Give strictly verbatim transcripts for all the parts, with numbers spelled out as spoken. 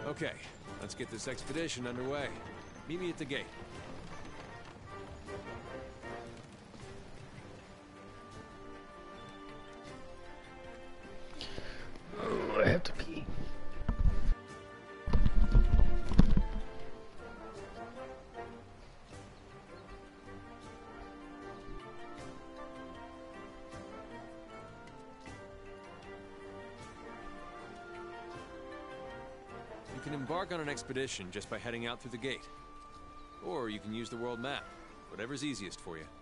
Okay, let's get this expedition underway. Meet me at the gate. Oh, I have to pee. You can embark on an expedition just by heading out through the gate. Or you can use the world map, whatever's easiest for you.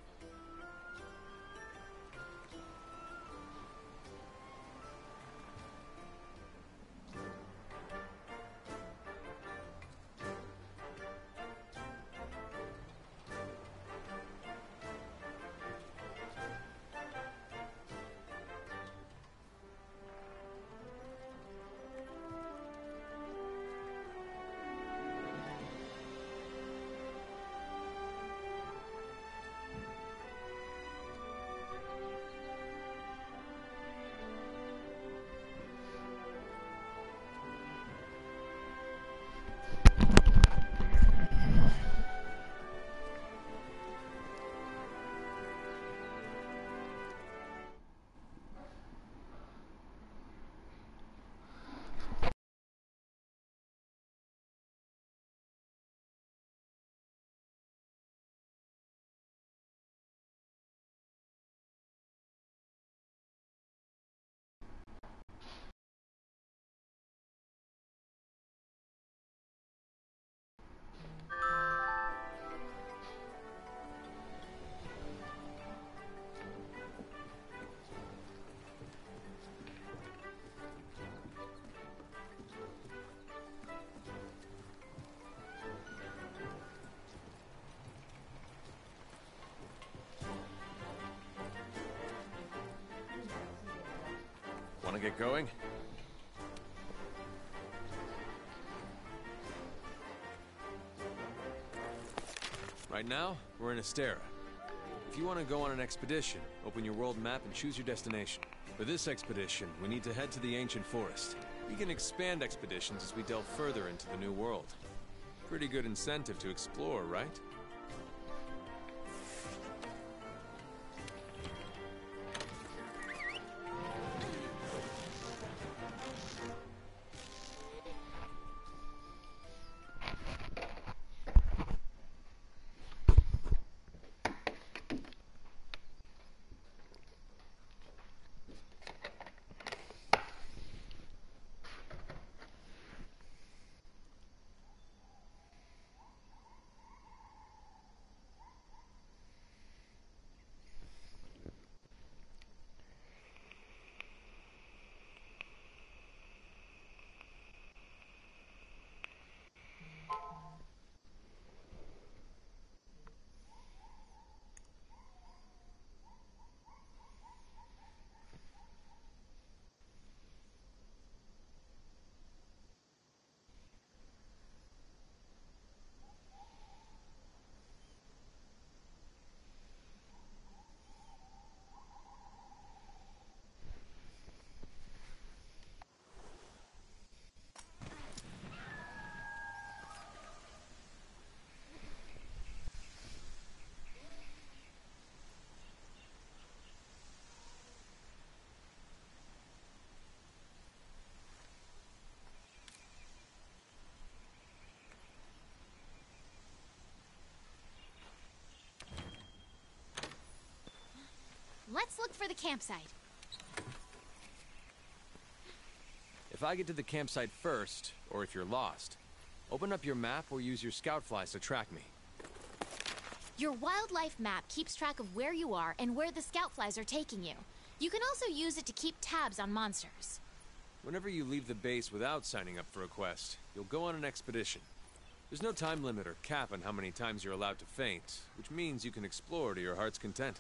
Want to get going? Right now, we're in Astera. If you want to go on an expedition, open your world map and choose your destination. For this expedition, we need to head to the ancient forest. We can expand expeditions as we delve further into the new world. Pretty good incentive to explore, right? Let's look for the campsite. If I get to the campsite first, or if you're lost, open up your map or use your scout flies to track me. Your wildlife map keeps track of where you are and where the scout flies are taking you. You can also use it to keep tabs on monsters. Whenever you leave the base without signing up for a quest, you'll go on an expedition. There's no time limit or cap on how many times you're allowed to faint, which means you can explore to your heart's content.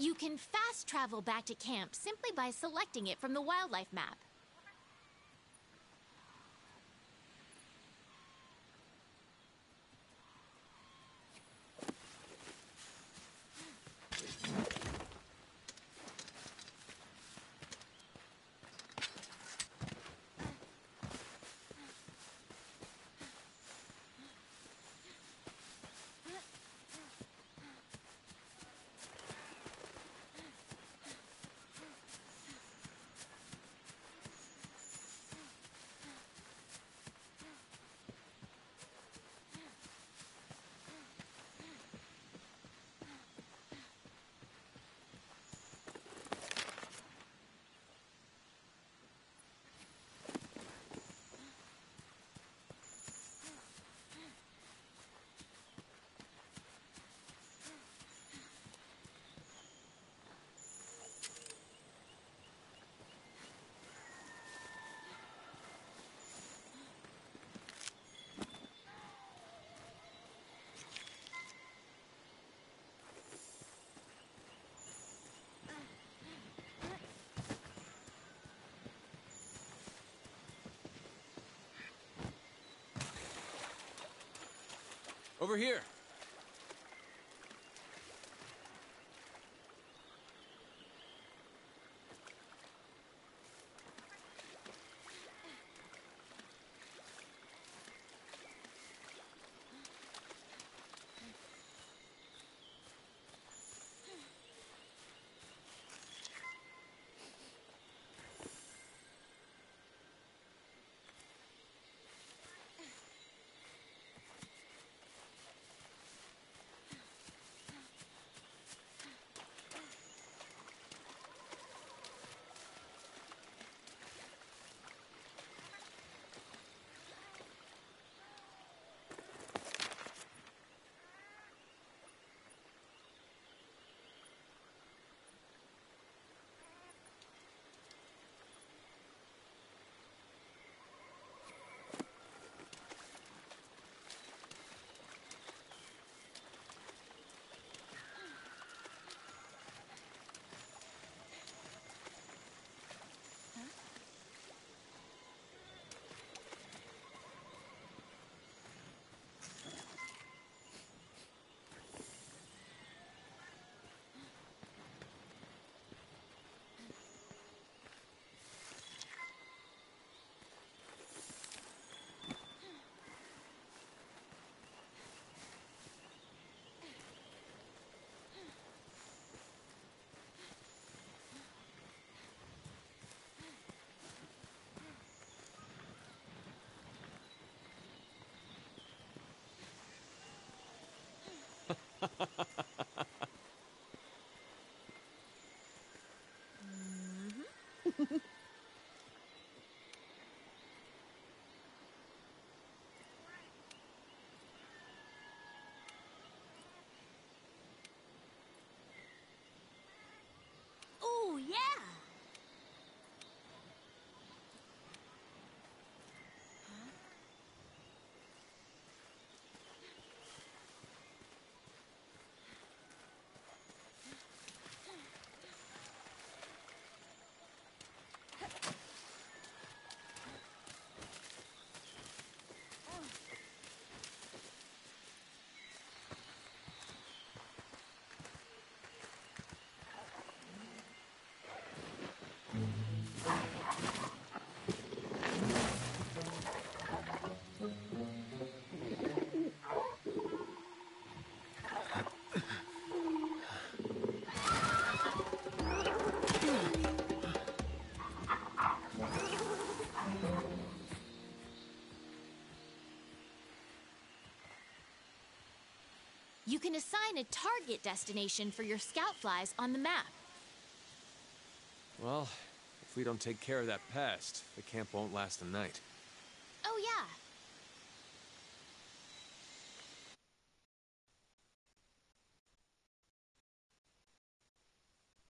You can fast travel back to camp simply by selecting it from the wildlife map. Over here. Ooh, yeah! You can assign a target destination for your scout flies on the map. Well, if we don't take care of that pest, the camp won't last a night. Oh yeah,